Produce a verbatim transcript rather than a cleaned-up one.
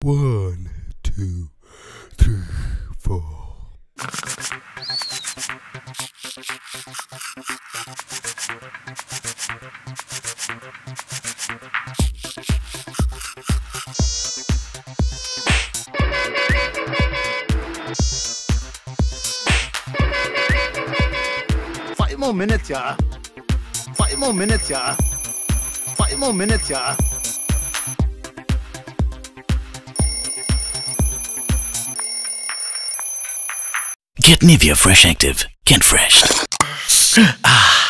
One, two, three, four. Five more minutes, yeah. Five more minutes, yeah. Five more minutes, yeah. Get Nivea Fresh Active. Get fresh. Ah.